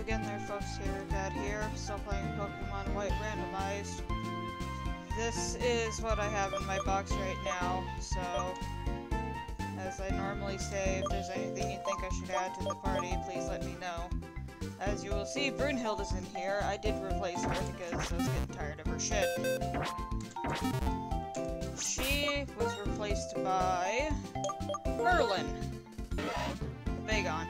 again there folks, here, Dad here, still playing Pokemon White Randomized. This is what I have in my box right now, so as I normally say, if there's anything you think I should add to the party, please let me know. As you will see, Brunhild is in here. I did replace her because I was getting tired of her shit. She was replaced by Merlin, Vagon.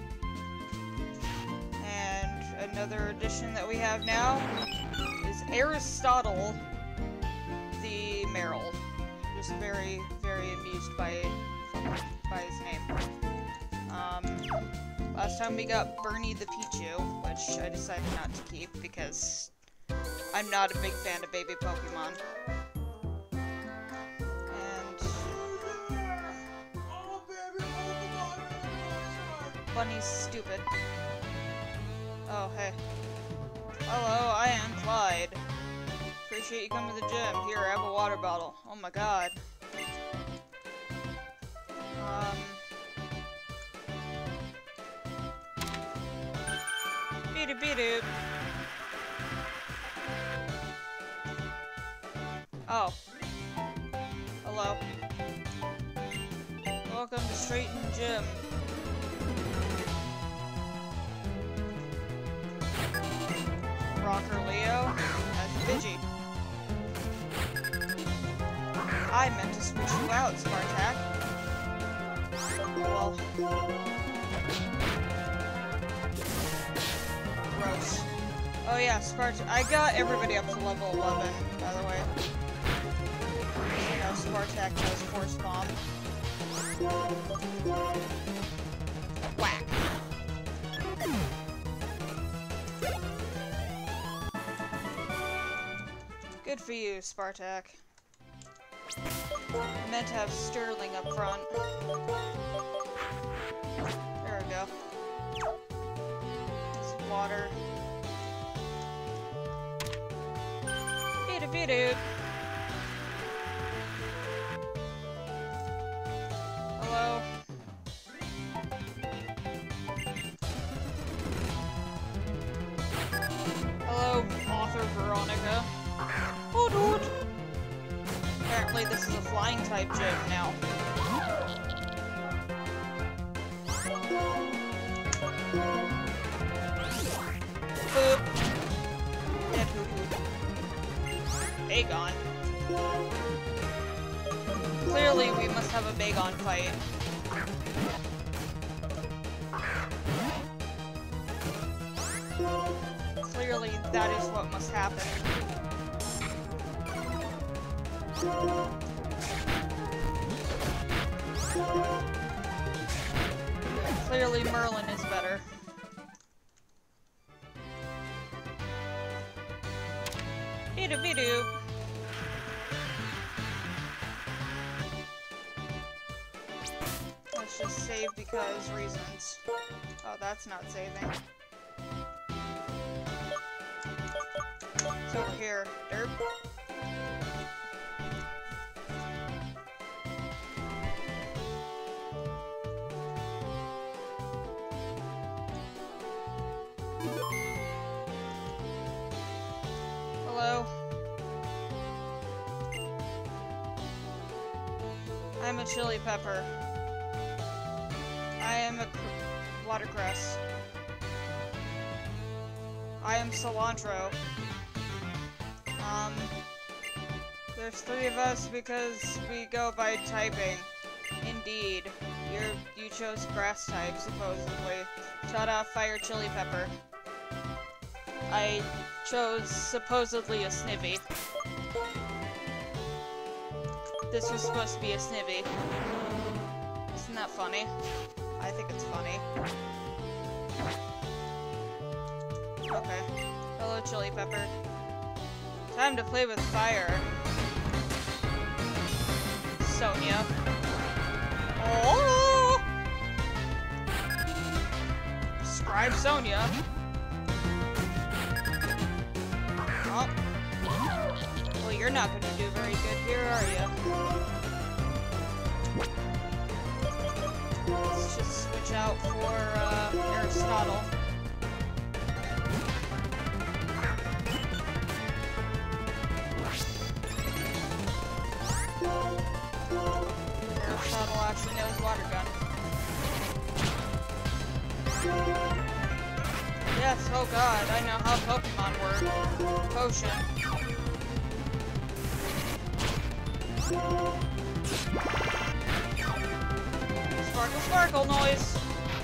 And another addition that we have now is Aristotle the Merrill. Just very, very amused by his name. Last time we got Bernie the Pichu, which I decided not to keep because I'm not a big fan of baby Pokemon. And Bunny's stupid. Oh, hey. Hello, I am Clyde. Appreciate you coming to the gym. Here, I have a water bottle. Oh my god. Beat-a-beat-a. Oh. Hello. Welcome to Straighten Gym. Rocker Leo. That's Pidgey. I meant to switch you out, Spartak. Well. Gross. Oh yeah, Spartak. I got everybody up to level 11, by the way. You know, Spartak has Force Bomb. Whack. Good for you, Spartak. I meant to have Sterling up front. There we go. This water. Beat-a-beat-a. Hello. Hello, author Veronica. Oh, dude. Apparently this is a flying type gym now. Boop. Dead Hoot. Bagon. Clearly we must have a Bagon fight. Clearly that is what must happen. Clearly Merlin is better. Beat-a-beat-a. Let's just save because reasons. Oh, that's not saving. It's over here. Derp. Hello. I'm a chili pepper. I am a watercress. I am cilantro. There's 3 of us because we go by typing. Indeed. You chose grass type, supposedly. Shut off fire chili pepper. I chose supposedly a Snivy. This was supposed to be a Snivy. Isn't that funny? I think it's funny. Okay. Hello, chili pepper. Time to play with fire. Sonia. Oh! Scribe Sonia. Oh. Well, you're not going to do very good here, are you? Let's just switch out for Aristotle. Yes, oh god, I know how Pokemon work. Potion. Sparkle, sparkle noise!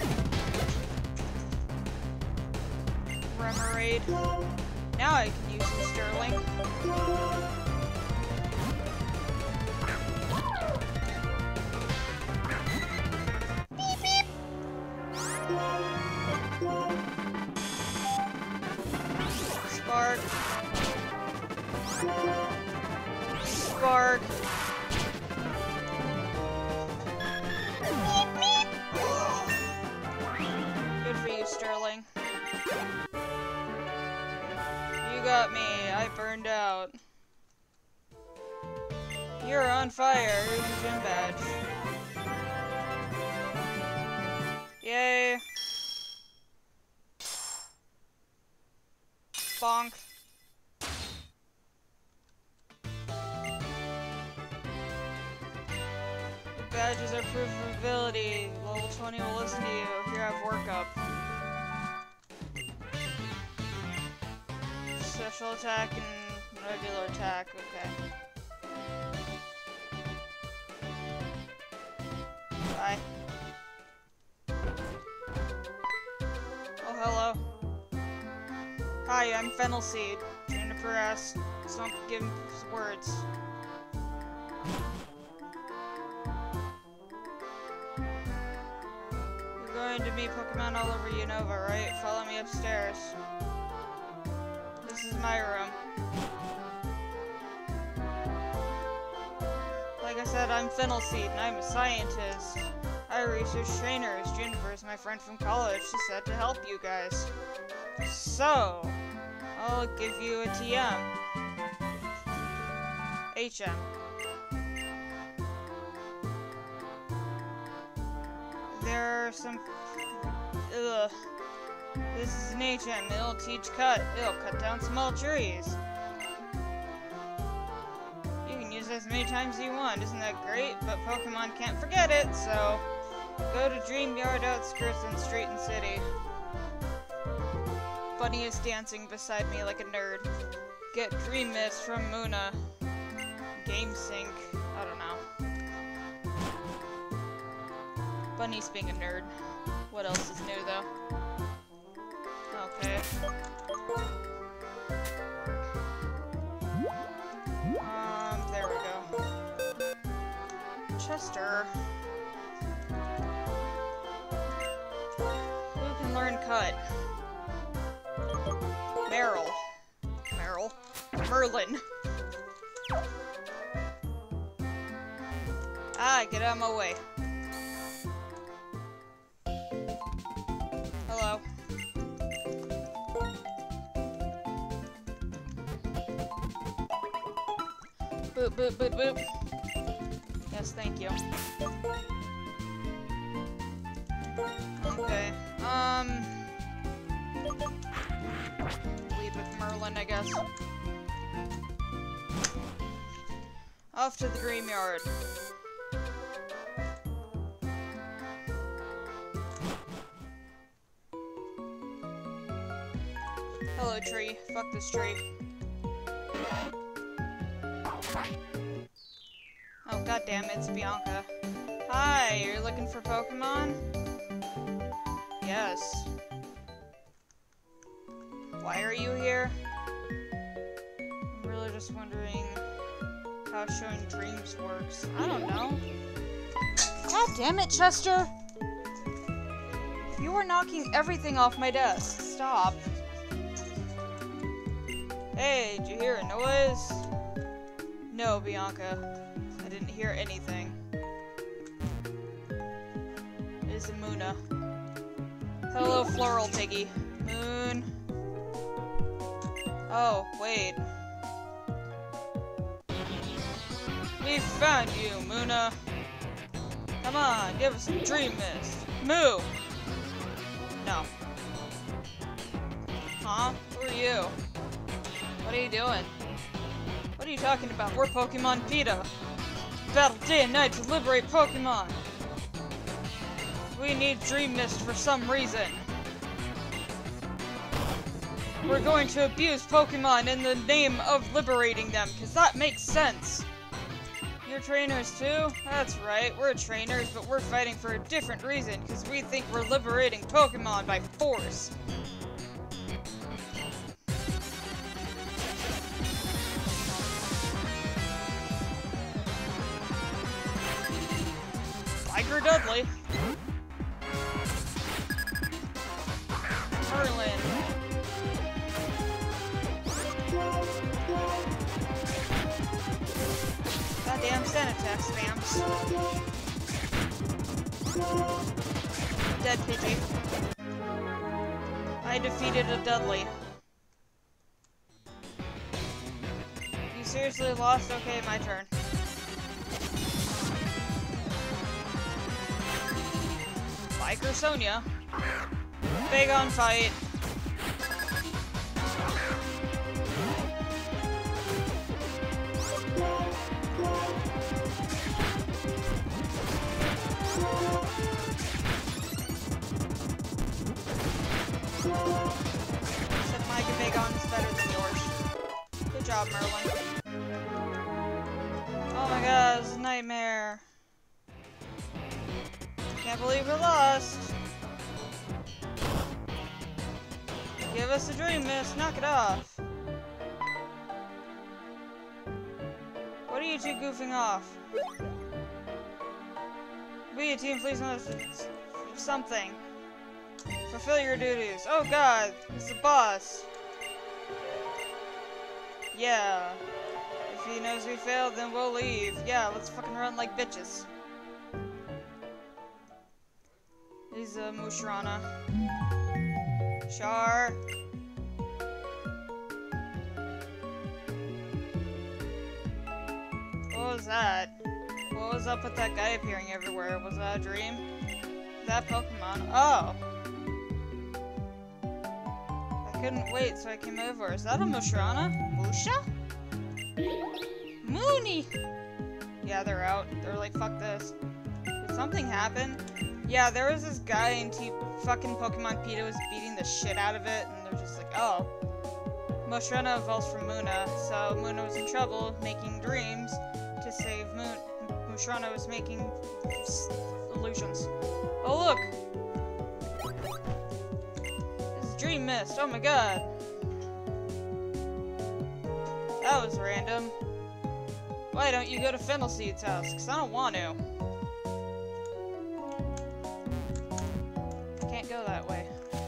Remoraid. Now I can use the Sterling. Beep, beep! Spark. Spark. Meep, meep. Good for you, Sterling. You got me. I burned out. You're on fire. Here's your gym badge. Yay. Bonk. The badges are proof of ability. Level 20 will listen to you. Here, have workup. Special attack and regular attack. Okay. Bye. Oh, hello. Hi, I'm Fennel Seed. Juniper asked, so don't give him words. You're going to meet Pokemon all over Unova, right? Follow me upstairs. This is my room. Like I said, I'm Fennel Seed, and I'm a scientist. I research trainers. Juniper is my friend from college. She said to help you guys. So, I'll give you a TM. HM. There are some... Ugh. This is an HM. It'll teach cut. It'll cut down small trees. You can use it as many times as you want. Isn't that great? But Pokemon can't forget it, so... Go to Dream Yard outskirts and Street and City. Bunny is dancing beside me like a nerd. Get Dream Mist from Muna. Game Sync. I don't know. Bunny's being a nerd. What else is new though? Okay. There we go. Chester. Who can learn cut? Meryl. Merlin. Ah, get out of my way. Hello. Boop, boop, boop, boop. Yes, thank you. Okay, lead with Merlin, I guess. Off to the Dream Yard. Hello, tree. Fuck this tree. Oh, goddamn, it's Bianca. Hi, you're looking for Pokemon? Yes. Why are you here? I'm really just wondering how showing dreams works. I don't know. God damn it, Chester! You are knocking everything off my desk. Stop. Hey, did you hear a noise? No, Bianca. I didn't hear anything. It is a Muna. Hello, Floral Piggy. Moon. Oh, wait. We found you, Muna. Come on, give us some Dream Mist. Moo! No. Huh? Who are you? What are you doing? What are you talking about? We're Pokemon PETA. Battle day and night to liberate Pokemon. We need Dream Mist for some reason. we're going to abuse Pokemon in the name of liberating them, because that makes sense. You're trainers too? That's right, we're trainers, but we're fighting for a different reason, because we think we're liberating Pokemon by force. Tiger Dudley. Merlin. Goddamn Senatech spams. Dead Pidgey. I defeated a Dudley. You seriously lost? Okay, my turn. Biker Sonia. Big on fight. Except my Bagon is better than yours. Good job, Merlin. Oh my god, it's a nightmare. Can't believe we're lost. Give us a dream, miss. Knock it off. What are you two goofing off? Be a team, please notice something. Fulfill your duties. Oh god, it's the boss. Yeah. If he knows we failed, then we'll leave. Yeah, let's fucking run like bitches. He's a Mushrana. Char. What was that? What was up with that guy appearing everywhere? Was that a dream? That Pokemon? Oh! I couldn't wait, so I came over. Is that a Mushrana? Musha? Mooney! Yeah, they're out. They're like, fuck this. Did something happen? Yeah, there was this guy and fucking Pokemon PETA was beating the shit out of it, and they're just like, oh. Mushrana evolves from Muna, so Muna was in trouble making dreams to save Moon. Mushrana was making illusions. Oh look! This is Dream Mist, oh my god. That was random. Why don't you go to Fennelseed's house? Because I don't want to. Can't go that way.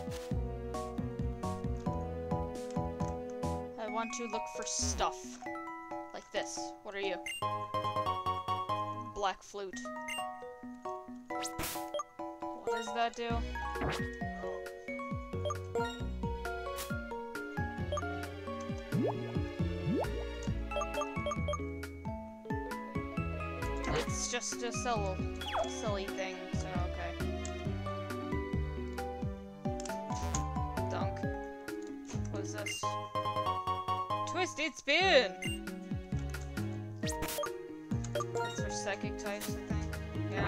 I want to look for stuff. Like this. What are you? Black flute. What does that do? It's just a silly thing, so okay. Dunk. What is this? Twisted Spin! That's for psychic types, I think. Yeah.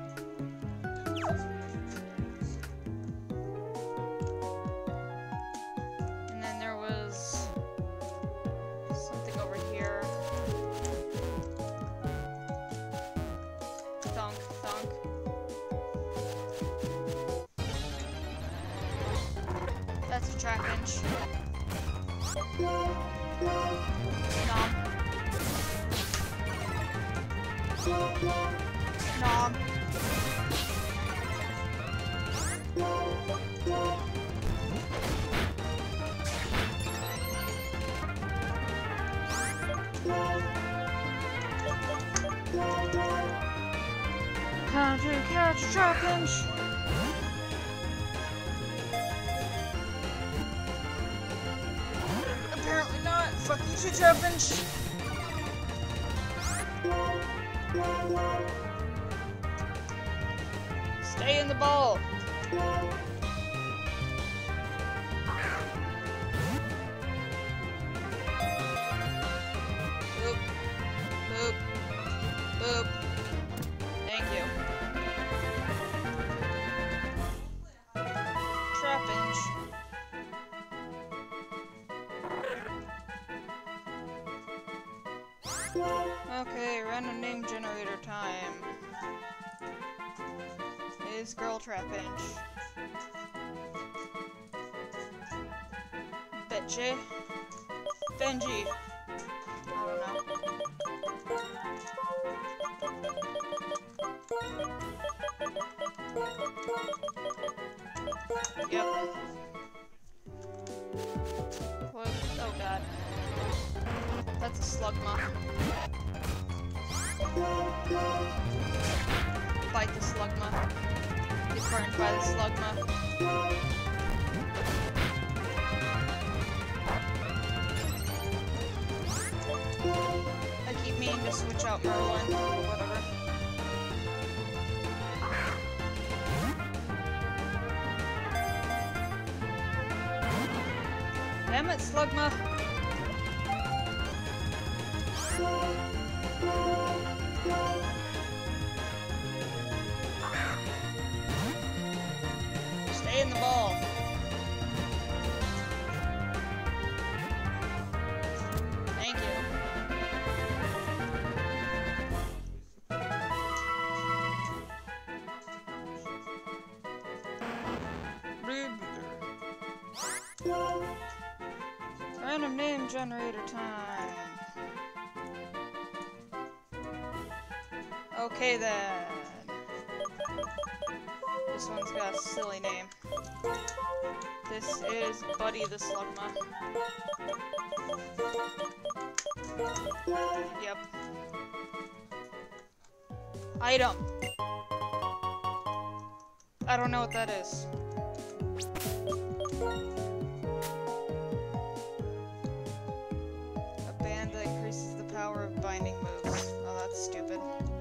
And then there was something over here. Thunk, thunk. That's a Trapinch. Nom. Nom. Time to catch a Trapinch. Apparently not. Fuck you, Trapinch. Stay in the ball. Boop. Boop. Boop. Thank you. Trapinch. Okay, random name generator time. Is Girl Trapinch. Betche. Benji. I don't know. Yep. What? Oh god. That's a slugma. Fight the slugma. Get burned by the slugma. I keep meaning to switch out Merlin or whatever. Damn it, slugma! Stay in the ball. Thank you. Random name generator time. Okay then. This one's got a silly name. This is Buddy the Slugma. Yep. Item. I don't know what that is. A band that increases the power of binding moves. Oh, that's stupid.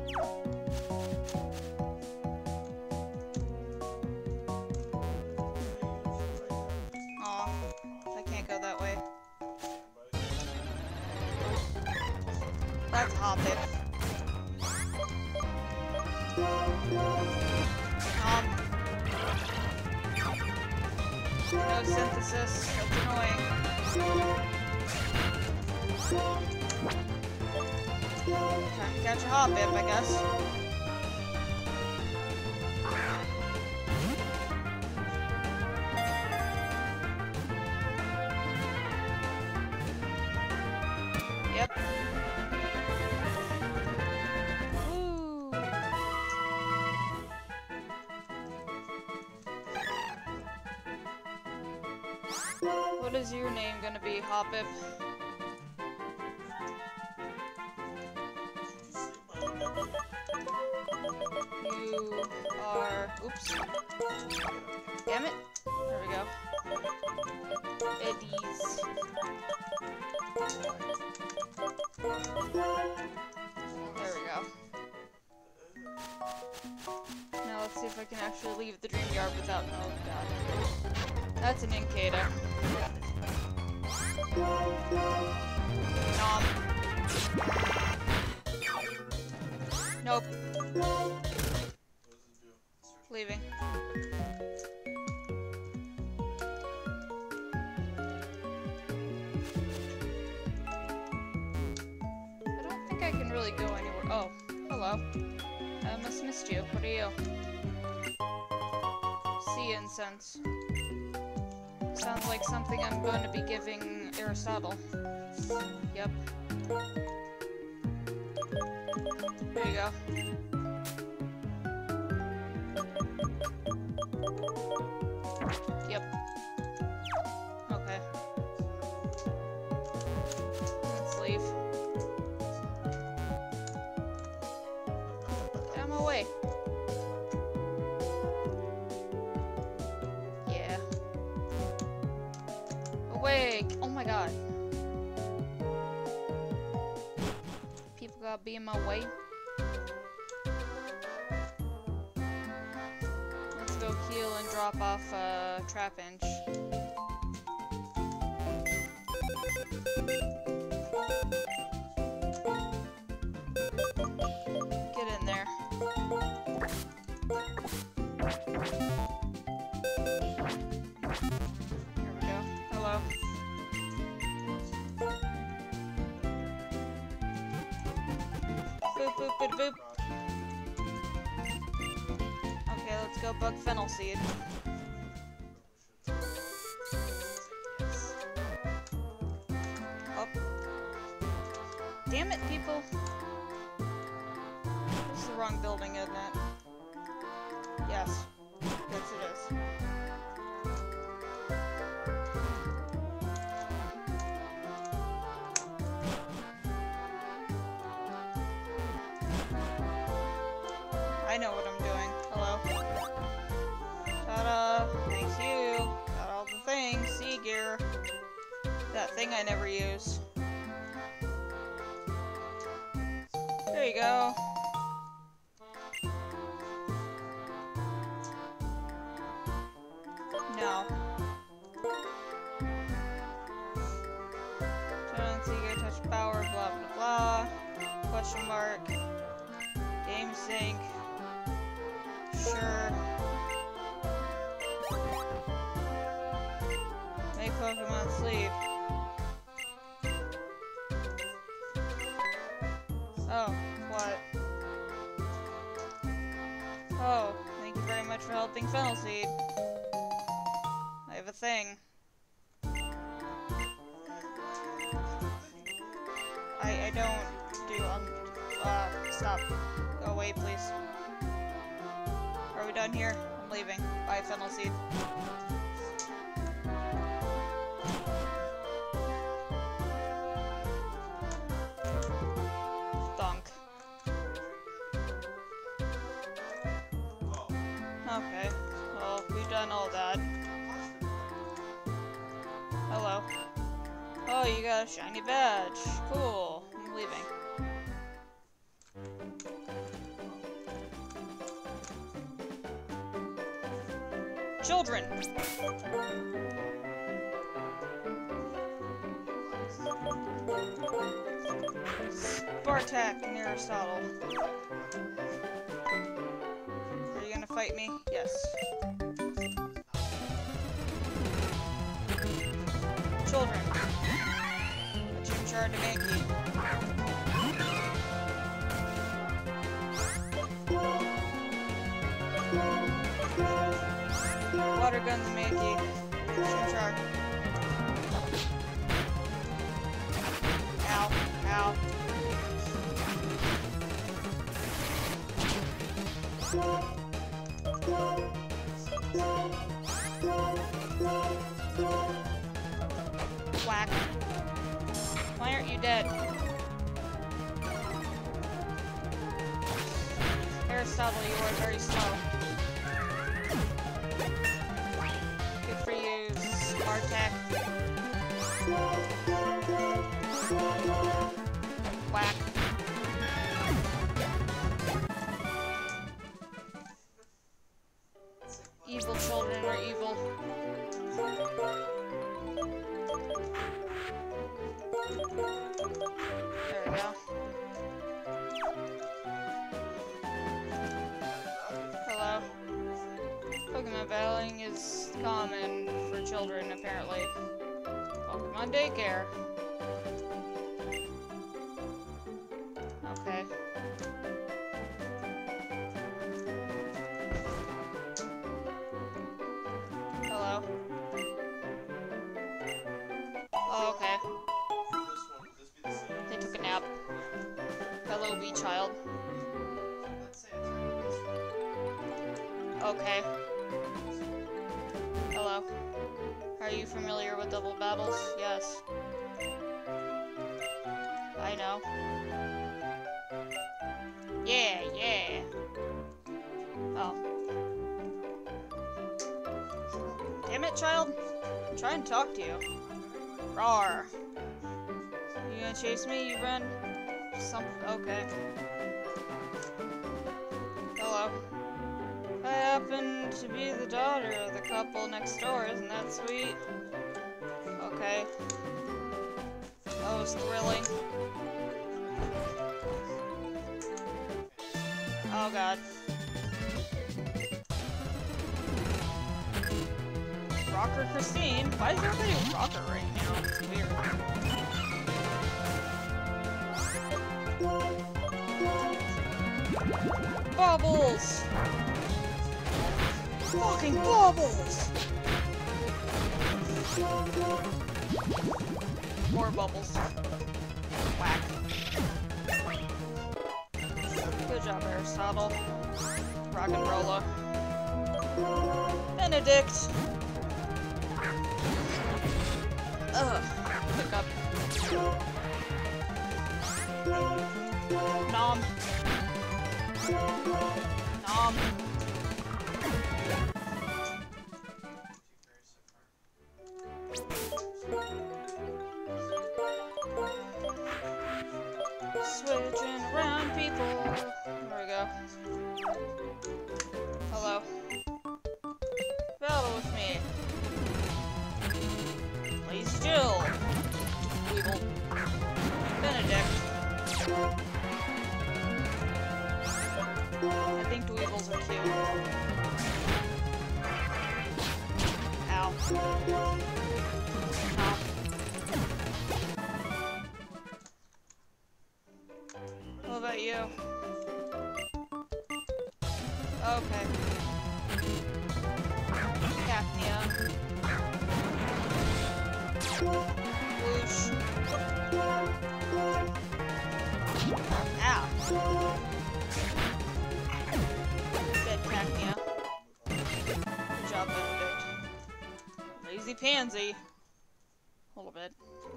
Aw, I can't go that way. That's Hoppip. No synthesis, that's annoying. Time to catch a Hoppip, I guess. Yep. Woo. What is your name gonna be, Hoppip? You are... Oops. Damn it. There we go. Eddies. There we go. Now let's see if I can actually leave the dream yard without... Oh god. That's an Incada. Nom. Nope. Leaving. I don't think I can really go anywhere. Oh, hello. I must missed you. What are you? Sea incense. Sounds like something I'm going to be giving Aristotle. Yep. There you go. Yep. Okay. Let's leave. Get out of my way. Yeah. Awake! Oh my god. People gotta be in my way. Let's go heal and drop off Trapinch. Get in there. Here we go. Hello. boop boop. Okay, let's go bug fennel seed. Oh. Damn it, people. This is the wrong building, isn't it? Yes. Yes, it is. I know what I'm doing. Hello. Ta-da! Thank you. Got all the things. Sea gear. That thing I never use. There you go. No. Don't see gear, touch power, blah blah blah. Question mark. Game sync. Sure. Make Pokemon sleep. Oh, what? Oh, thank you very much for helping Fennel Seed. I have a thing. I don't do, stop. Go away, please. Are we done here? I'm leaving. Bye, Fennel Seed. Thunk. Okay. Well, we've done all that. Hello. Oh, you got a shiny badge. Cool. I'm leaving. Children! Spartak and Aristotle. Are you gonna fight me? Yes. Children. A Chimchar and a Mankey. Water guns, Mankey. Chimchar. Ow. Ow. Whack. Why aren't you dead? Aristotle, you are very slow. Good for you, Spartak. Whack. Evil children are evil. There we go. Hello. Pokemon battling is common for children, apparently. Pokemon daycare. Okay. Hello. Oh, okay. They took a nap. Hello, bee child. Okay. Hello. Are you familiar with double battles? Yes. I know. Yeah, yeah. Oh. Damn it, child. I'm trying to talk to you. Rawr. You gonna chase me? You run? Okay. Hello. I happen to be the daughter of the couple next door, isn't that sweet? Okay. That was thrilling. Oh god. Rocker Christine? Why is everybody a rocker right now? It's weird. Bubbles! Fucking bubbles! More bubbles. Whack. Good job, Aristotle. Rock and rolla. Benedict! Ugh. Pick up. Nom. Nom. Switching around people. There we go. Hello. Battle with me. Lay still. Weevil. Benedict. I think dweevils are cute. Ow. Ow. What about you? Okay. Cacnea. Whoosh. Ow. Dead Cacnea. Good job, Benedict. Lazy pansy. A little bit.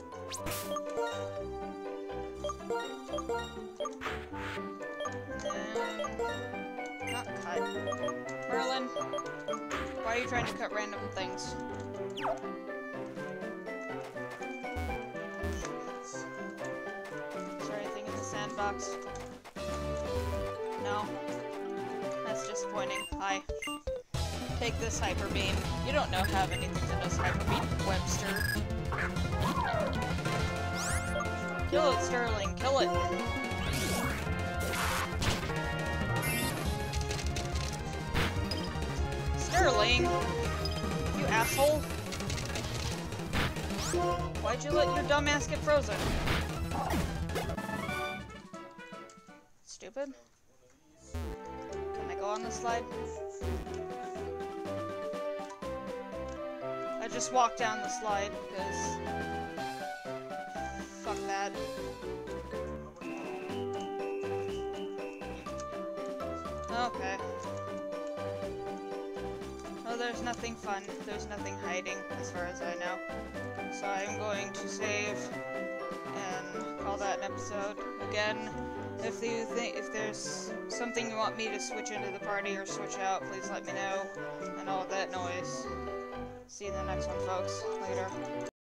Not cut. Merlin, why are you trying to cut random things? Is there anything in the sandbox? No? That's disappointing. Hi. Take this hyper beam. You don't have anything that does hyper beam, Webster. Kill it, Sterling. Kill it. Sterling! You asshole! Why'd you let your dumbass get frozen? Stupid. Can I go on this slide? I just walked down the slide, because... fuck that. Okay. Well, there's nothing fun. There's nothing hiding, as far as I know. So I'm going to save and call that an episode. Again, if there's something you want me to switch into the party or switch out, please let me know. And all of that noise. See you in the next one, folks. Later.